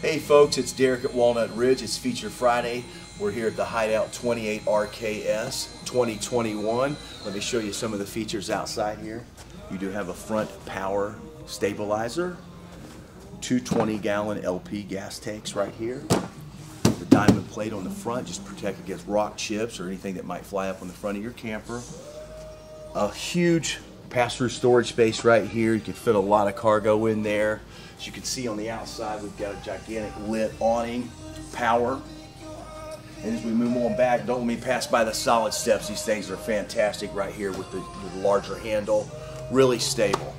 Hey folks, it's Derek at Walnut Ridge. It's Feature Friday. We're here at the Hideout 28 RKS 2021. Let me show you some of the features outside here. You do have a front power stabilizer, two 20-gallon LP gas tanks right here. The diamond plate on the front just protect against rock chips or anything that might fly up on the front of your camper. A huge pass-through storage space right here. You can fit a lot of cargo in there. As you can see on the outside, we've got a gigantic lit awning, power. And as we move on back, don't let me pass by the solid steps. These things are fantastic right here with the larger handle, really stable.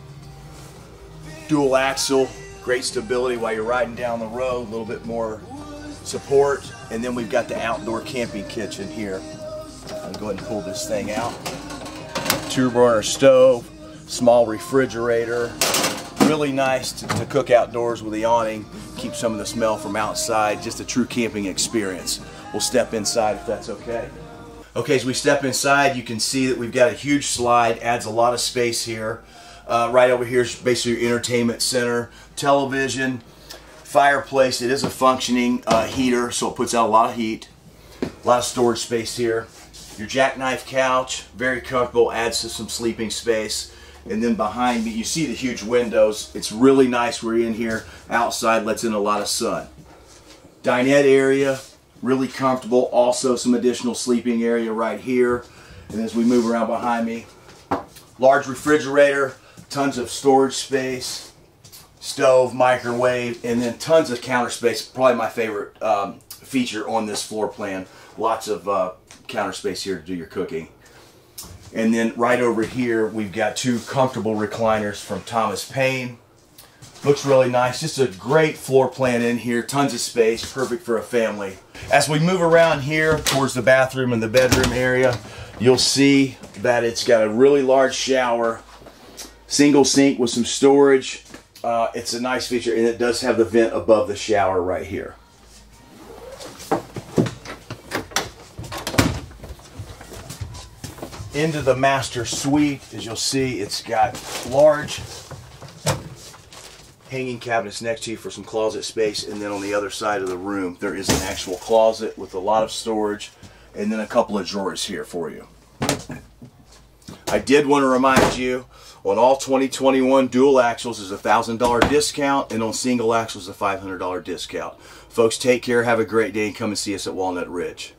Dual axle, great stability while you're riding down the road, a little bit more support. And then we've got the outdoor camping kitchen here. I'll go ahead and pull this thing out. Two-burner stove, small refrigerator. Really nice to cook outdoors with the awning, keep some of the smell from outside, just a true camping experience. We'll step inside if that's okay. Okay, as we step inside, you can see that we've got a huge slide, adds a lot of space here. Right over here is basically your entertainment center, television, fireplace. It is a functioning heater, so it puts out a lot of heat. A lot of storage space here. Your jackknife couch, very comfortable, adds to some sleeping space. And then behind me, you see the huge windows. It's really nice. We're in here. Outside lets in a lot of sun. Dinette area, really comfortable. Also some additional sleeping area right here. And as we move around behind me, large refrigerator, tons of storage space, stove, microwave, and then tons of counter space. Probably my favorite feature on this floor plan. Lots of counter space here to do your cooking. And then right over here, we've got two comfortable recliners from Thomas Paine. Looks really nice. Just a great floor plan in here. Tons of space, perfect for a family. As we move around here towards the bathroom and the bedroom area, you'll see that it's got a really large shower, single sink with some storage. It's a nice feature, and it does have the vent above the shower right here. Into the master suite, as you'll see, it's got large hanging cabinets next to you for some closet space, and then on the other side of the room there is an actual closet with a lot of storage, and then a couple of drawers here for you. I did want to remind you, on all 2021 dual axles is a $1,000 discount, and on single axles a $500 discount. Folks, take care, have a great day, and come and see us at Walnut Ridge.